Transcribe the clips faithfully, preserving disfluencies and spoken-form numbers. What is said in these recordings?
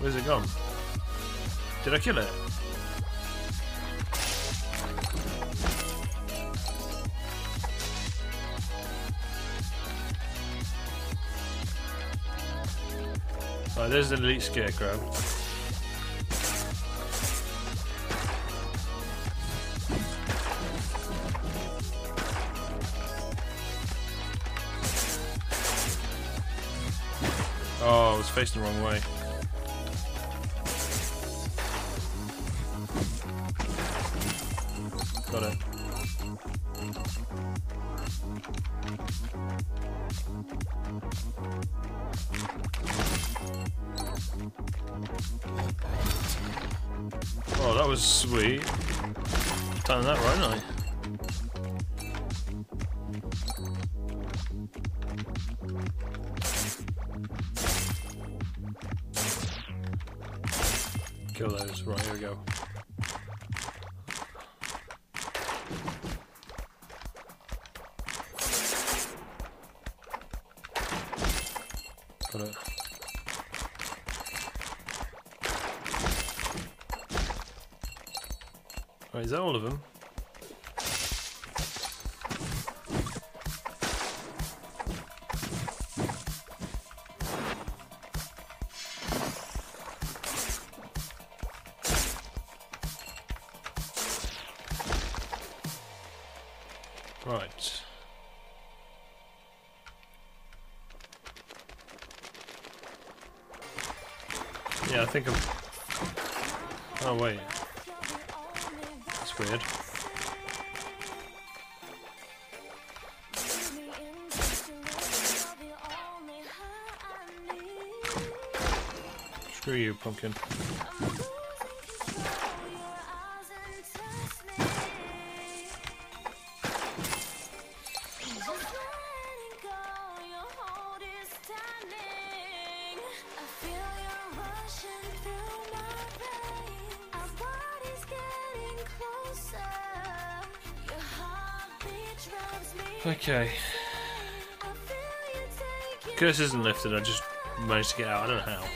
Where's it gone? Did I kill it? Right, there's the elite scarecrow. Oh, I was facing the wrong way. Got it. Oh, that was sweet. Timed that right, didn't I? Kill those. Right, here we go. Got it. Right, is that all of them? Right. Yeah, I think I'm... Oh, wait. That's weird. Screw you, pumpkin. Okay. Curse isn't lifted, I just managed to get out, I don't know how.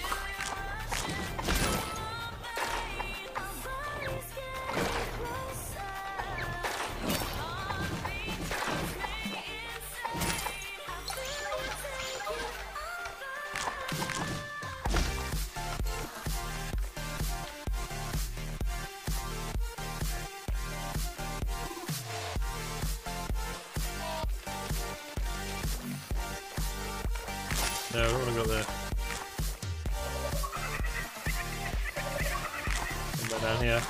No, what have I got there? Come back down here.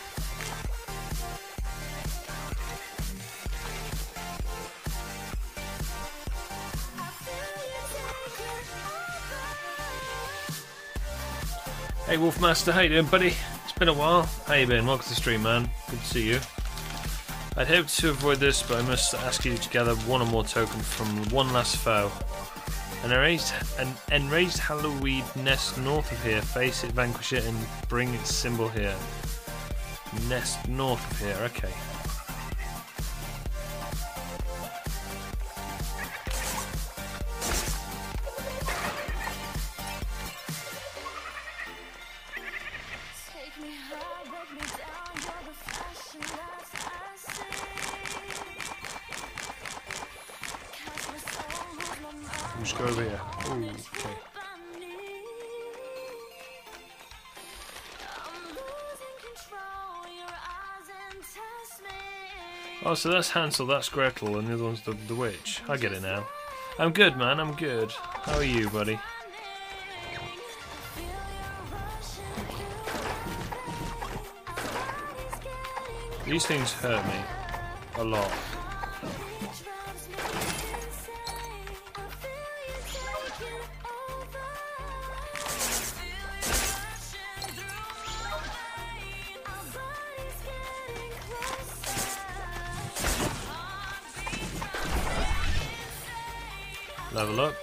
Hey Wolfmaster, how you doing, buddy? It's been a while. How you been? Welcome to the stream, man. Good to see you. I'd hoped to avoid this, but I must ask you to gather one or more tokens from one last foe. An enraged, an enraged Halloween nest north of here. Face it, vanquish it, and bring its symbol here. Nest north of here, okay. Just go over here. Ooh, okay. Oh, so that's Hansel, that's Gretel, and the other one's the, the witch. I get it now. I'm good, man, I'm good. How are you, buddy? These things hurt me a lot. Level up.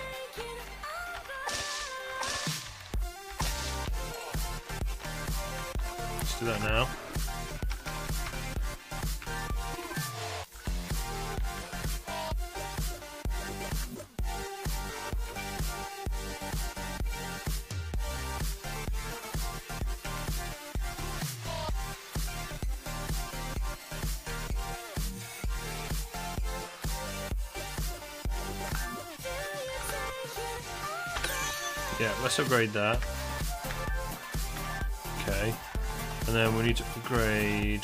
Let's do that now. Yeah, let's upgrade that. Okay. And then we need to upgrade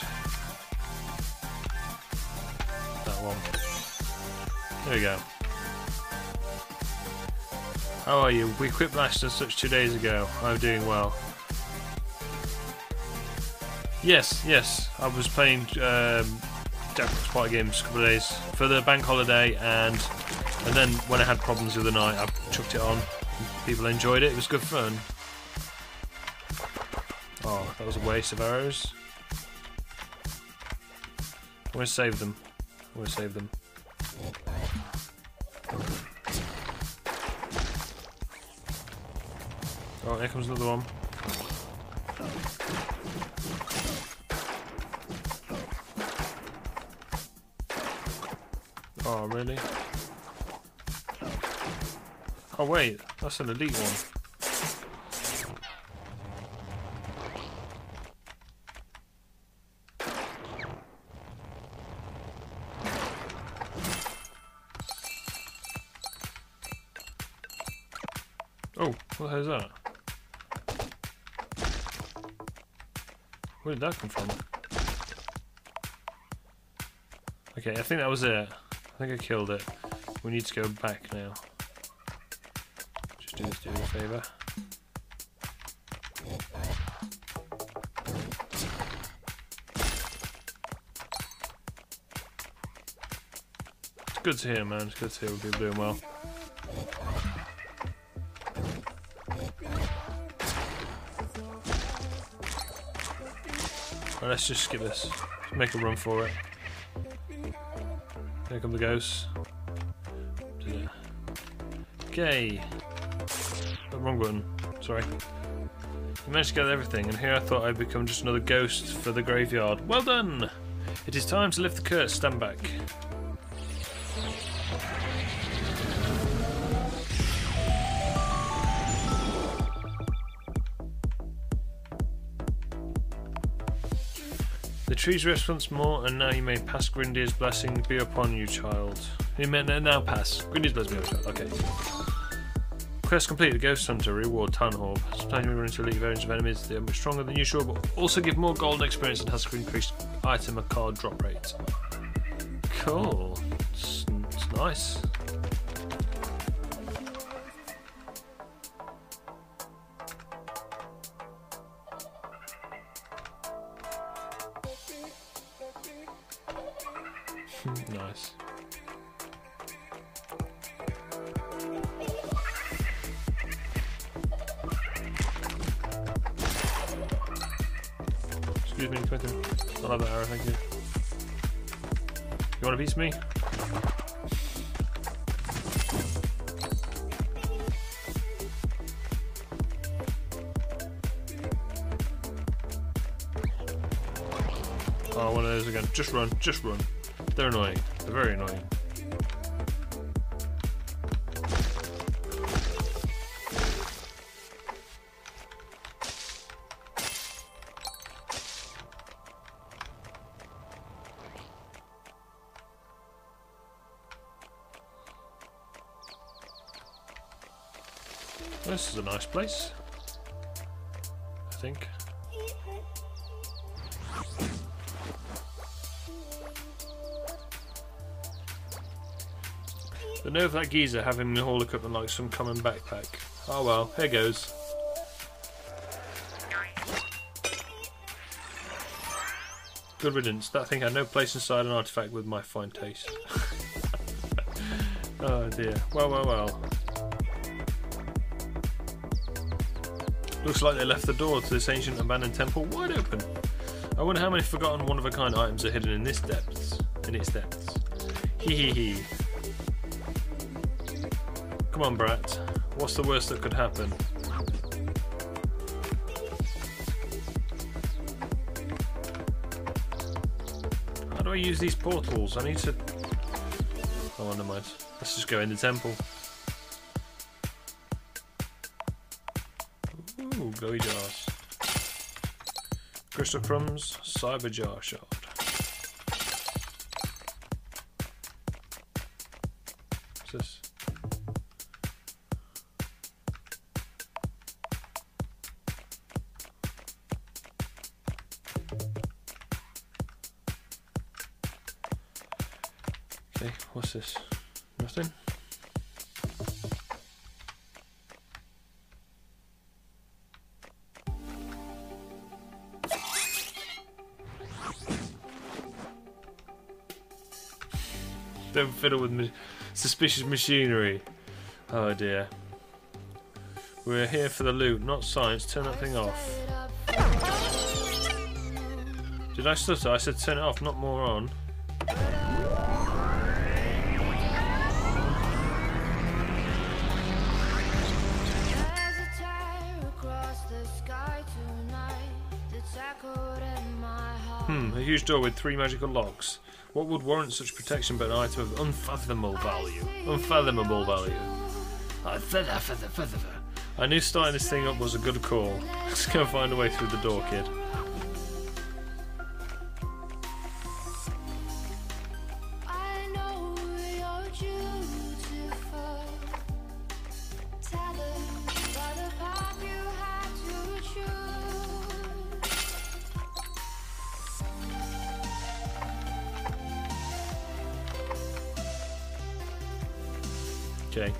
that one. There we go. How are you? We quit Blast and such two days ago. I'm doing well. Yes, yes. I was playing um, Jackbox Party Games a couple of days for the bank holiday, and and then when I had problems the other night, I chucked it on. People enjoyed it. It was good fun. Oh, that was a waste of arrows. I want to save them. I want to save them. Oh, here comes another one. Oh, really? Oh, wait. That's an elite one. Oh, what the hell is that? Where did that come from? Okay, I think that was it. I think I killed it. We need to go back now. Just do this, do me a favour. It's good to hear, man. It's good to hear we're doing well. Right, let's just skip this. Let's make a run for it. Here come the ghosts. Okay. Oh, wrong button. Sorry. You managed to get everything, and here I thought I'd become just another ghost for the graveyard. Well done! It is time to lift the curse. Stand back. The trees rest once more, and now you may pass. Grindir's blessing be upon you, child. You may now pass. Grindir's blessing be upon you, child. Okay. Quest complete. The Ghost Hunter reward Tarnhorb. Sometimes you run into elite variants of enemies. They are much stronger than usual, but also give more golden experience and has increased item or card drop rate. Cool. It's, it's nice. Nice. Excuse me, Quentin. I'll have that arrow, thank you. You want a piece of me? Oh, one of those again. Just run, just run. They're annoying. They're very annoying. This is a nice place, I think. The nerve of that geezer having the whole equipment like some common backpack. Oh well, here goes. Good riddance. That thing had no place inside an artifact with my fine taste. Oh dear. Well, well, well. Looks like they left the door to this ancient abandoned temple wide open. I wonder how many forgotten one-of-a-kind items are hidden in this depths. In its depths. Hee hee hee. Come on, brat. What's the worst that could happen? How do I use these portals? I need to... Oh, never mind. Let's just go in the temple. Ooh, glowy jars. Crystal crumbs, cyber jar shard. What's this? Okay, what's this? Nothing? Don't fiddle with ma suspicious machinery. Oh dear. We're here for the loot, not science. Turn that thing off. Did I stutter? I said turn it off, not more on. Hmm, a huge door with three magical locks. What would warrant such protection but an item of unfathomable value? Unfathomable value. I knew starting this thing up was a good call. Let's go find a way through the door, kid. Okay.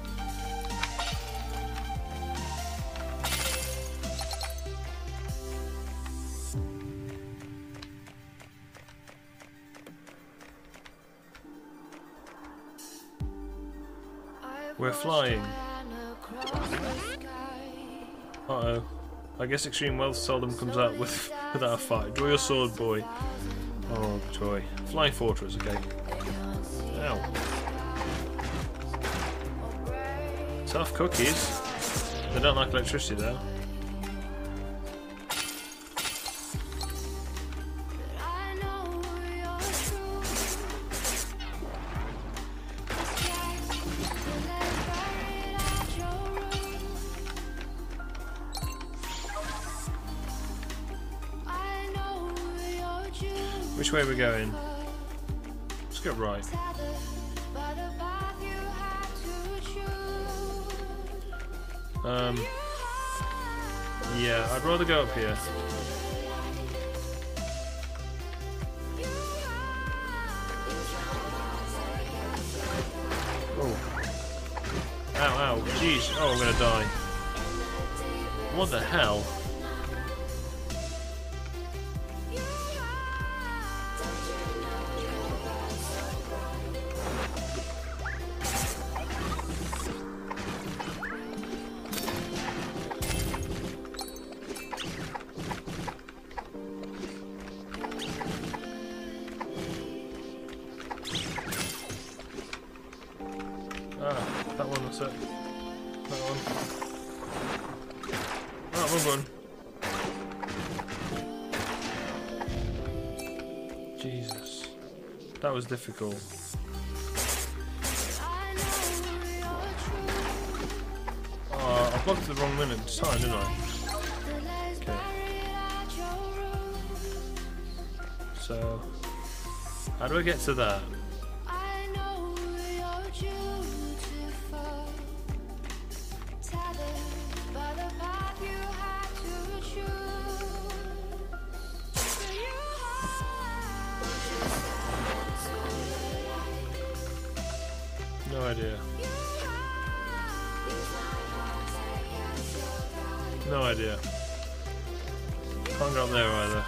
We're flying. Uh-oh. I guess extreme wealth seldom comes out with without a fight. Draw your sword, boy. Oh, joy. Flying fortress, okay. Ow. Tough cookies. They don't like electricity though. Which way are we going? Let's go right. Um, yeah, I'd rather go up here. Oh. Ow, ow, jeez. Oh, I'm gonna die. What the hell? Ah, that one, that's it. That one. Ah, wrong one. Jesus. That was difficult. Oh, I blocked the wrong minute time, didn't I? Okay. So, how do I get to that? No idea. No idea. Can't go up there either.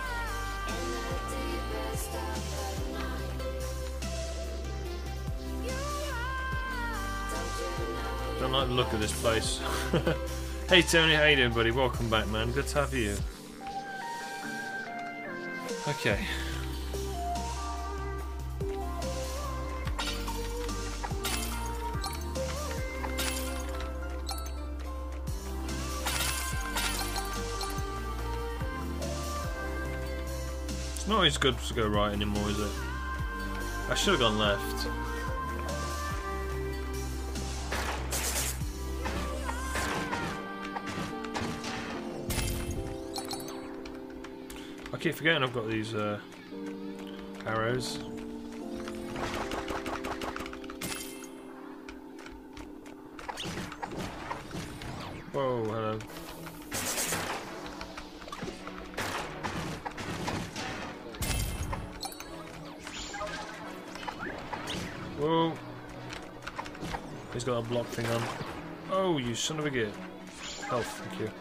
Don't like the look of this place. Hey Tony, how you doing, buddy? Welcome back, man. Good to have you. Okay. It's not always good to go right anymore, is it? I should have gone left. I keep forgetting I've got these uh, arrows. Whoa, hello. Whoa. He's got a block thing on. Oh, you son of a git. Health, thank you.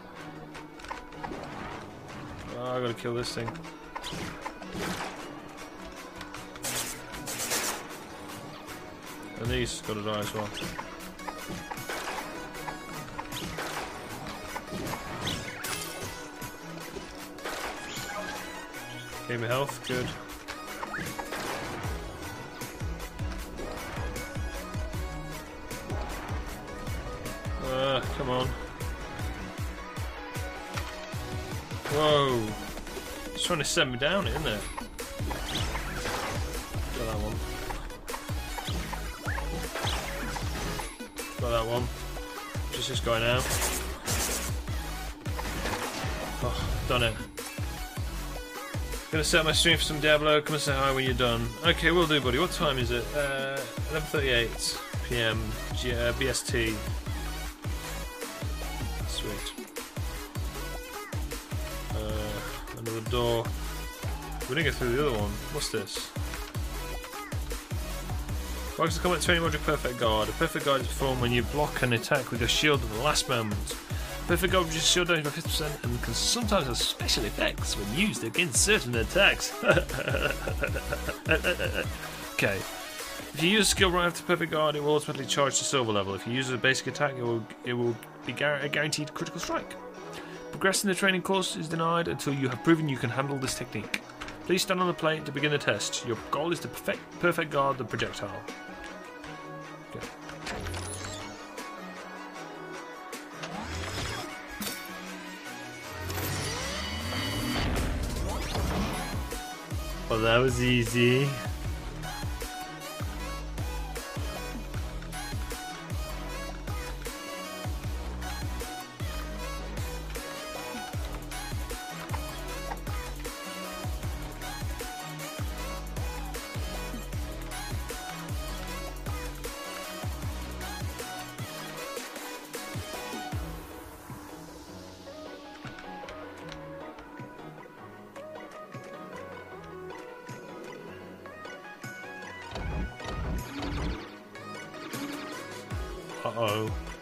Oh, I gotta kill this thing. And these gotta die as well. Gave me health, good. Uh, come on. Whoa. It's trying to send me down, isn't it? Got that one. Got that one. Just this guy now. Oh, done it. Gonna set my stream for some Diablo. Come and say hi when you're done. Okay, will do, buddy. What time is it? Uh, eleven thirty-eight p m G uh, B S T. Sweet. Uh, another door. We didn't get through the other one. What's this? Focus the combat training module Perfect Guard. A Perfect Guard is performed when you block an attack with your shield at the last moment. Perfect Guard reduces shield damage by fifty percent and can sometimes have special effects when used against certain attacks. Okay. If you use a skill right after Perfect Guard, it will automatically charge to silver level. If you use a basic attack, it will it will be gar a guaranteed critical strike. Progressing the training course is denied until you have proven you can handle this technique. Please stand on the plate to begin the test. Your goal is to perfect, perfect guard the projectile. Okay. Well, that was easy. Uh-oh.